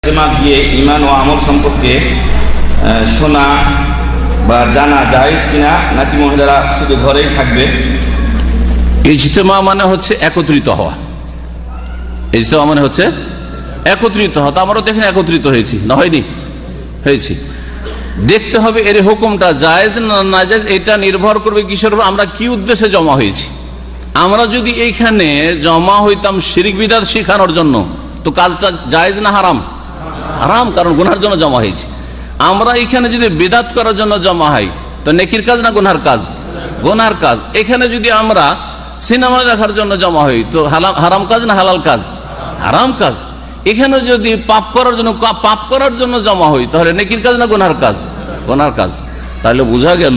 ইজতেমা গিয়ে ঈমান ও আমল সম্পর্কে শোনা বা জানা জায়েজ কিনা, নাকি মহিলারা শুধু ঘরেই থাকবে? ইজতেমা মানে হচ্ছে একত্রিত হওয়া। ইজতেমা মানে হচ্ছে একত্রিত হওয়া। তো আমরাও দেখেন একত্রিত হয়েছি, না হয়নি? হয়েছি। দেখতে হবে এর হুকুমটা জায়েজ না নাজায়েজ, এটা নির্ভর করবে কিসের উপর, আমরা কি উদ্দেশ্যে জমা হয়েছি। আমরা যদি এইখানে জমা হইতাম শিরক বিদআত শেখানোর জন্য, তো কাজটা জায়েজ না হারাম? হারাম, কারণ গুনার জন্য জমা হয়েছে। আমরা এখানে যদি বিদআত করার জন্য জমা হয়, তো নেকির কাজ না গুনার কাজ? গুনার কাজ। এখানে যদি আমরা সিনেমা দেখার জন্য জমা হই, তো হারাম কাজ না হালাল কাজ? হারাম কাজ। এখানে যদি পাপ করার জন্য জমা হই, তাহলে নেকির কাজ না গুনার কাজ? গুনার কাজ। তাহলে বোঝা গেল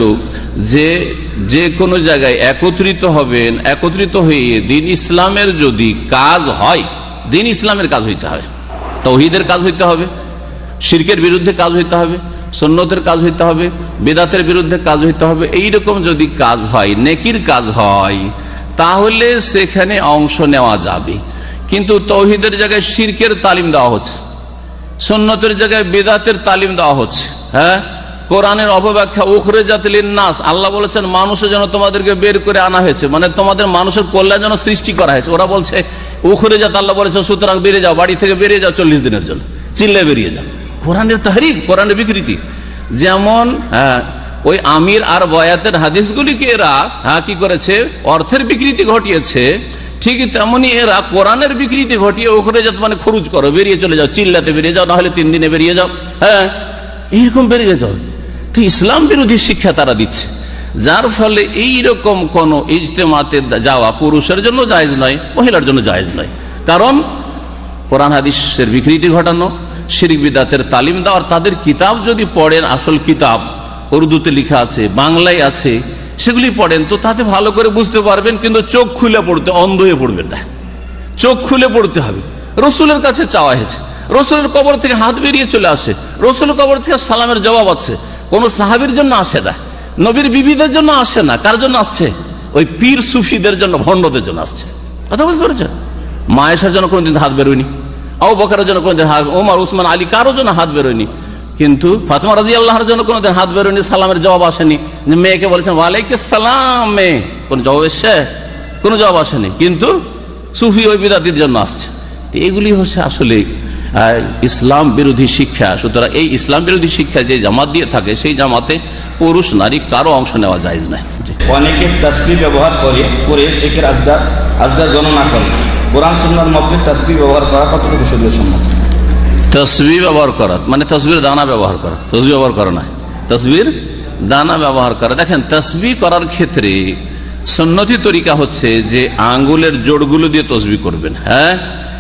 যে কোনো জায়গায় একত্রিত হবেন, একত্রিত হয়ে দিন ইসলামের যদি কাজ হয়, দিন ইসলামের কাজ হইতে হবে, তাওহীদের কাজ হইতে হবে, শিরকের বিরুদ্ধে কাজ হইতে হবে, সুন্নতের কাজ হইতে হবে, বিদআতের বিরুদ্ধে কাজ হইতে হবে। এইরকম যদি কাজ হয়, নেকির কাজ হয়, তাহলে সেখানে অংশ নেওয়া যাবে। কিন্তু তাওহীদের জায়গায় শিরকের তালিম দেওয়া হচ্ছে, সুন্নতের জায়গায় বিদআতের তালিম দেওয়া হচ্ছে। হ্যাঁ, কোরআনের অপব্যাখ্যা উখরিজাত লিন-নাস, আল্লাহ বলেছেন মানুষের জন্য তোমাদেরকে বের করে আনা হয়েছে, মানে তোমাদের মানুষের কল্যাণ জন্য সৃষ্টি করা হয়েছে। ওরা বলছে উখরিজাত, আল্লাহ বলেছে সুতরাং বেরিয়ে যাও, বাড়ি থেকে বেরিয়ে যাও 40 দিনের জন্য, চিল্লে বেরিয়ে যাও। কোরআনের তাহরিফ, কোরআনের বিকৃতি। যেমন ওই আমির আর বয়াতের হাদিসগুলিকে এরা কি করেছে, অর্থের বিকৃতি ঘটিয়েছে, ঠিক তেমনি এরা কোরআনের বিকৃতি ঘটিয়ে উখরিজাত মানে খরুজ করো, বেরিয়ে চলে যাও, চিল্লাতে বেরিয়ে যাও, না হলে 3 দিনে বেরিয়ে যাও। হ্যাঁ, এইরকম বেরিয়ে যাও। তো ইসলাম বিরোধী শিক্ষা তারা দিচ্ছে, যার ফলে এইরকম কোন ইজতেমাতে যাওয়া পুরুষের জন্য জায়েজ নয়, মহিলার জন্য জায়েজ নয়। কারণ কোরআন হাদিসের বিকৃতি ঘটানো, শিরক বিদআতের তালিম দেওয়ার, তাদের কিতাব যদি পড়েন, আসল কিতাব উর্দুতে লেখা আছে, বাংলায় আছে, সেগুলি পড়েন, তো তাতে ভালো করে বুঝতে পারবেন। কিন্তু চোখ খুলে পড়তে, অন্ধ হয়ে পড়বেন না, চোখ খুলে পড়তে হবে। রসুলের কাছে চাওয়া হয়েছে, রসুলের কবর থেকে হাত বেরিয়ে চলে আসে, রসুলের কবর থেকে সালামের জবাব আছে। কোন সাহাবীর জন্য আসে না, নবীর বিবিদের জন্য আসে না। কার জন্য আসছে? ওই পীর সুফিদের জন্য, ভণ্ডদের জন্য আসছে। কথা বুঝতে পেরেছেন? মা আয়েশার জন্য কোনদিন হাত বেরোয়নি, আবু বকরের জন্য কোনদিন হাত, ওমর উসমান আলী কারোর জন্য হাত বেরোয়নি। কিন্তু ফাতেমা রাদিয়াল্লাহুর জন্য কোনদিন হাত বেরোয়নি, সালামের জবাব আসেনি। মেয়েকে বলেছেন ওয়ালাইকুম সালাম, মেয়ে কোন জবাব এসছে? কোন জবাব আসেনি। কিন্তু সুফি ওই বিদআতির জন্য আসছে। এগুলি হচ্ছে আসলে ইসলাম বিরোধী শিক্ষা। সুতরাং এই ইসলাম বিরোধী শিক্ষা যে জামাত দিয়ে থাকে, সেই জামাতে পুরুষ নারী কারো অংশ নেওয়া জায়েজ নাই। অনেকে তাসবিহ ব্যবহার করে জিকির আজগার গণনা করে, কোরআন সুন্নাহর মতে তাসবিহ ব্যবহার করা কতটুকু সুবিধাসম্মত? তাসবিহ ব্যবহার করা মানে তাসবির দানা ব্যবহার করা, তাসবিহ ব্যবহার করা নয়, তাসবির দানা ব্যবহার করা। দেখেন, তাসবিহ করার ক্ষেত্রে সুন্নতি তরিকা হচ্ছে যে আঙ্গুলের জোড়গুলো দিয়ে তাসবিহ করবেন। হ্যাঁ,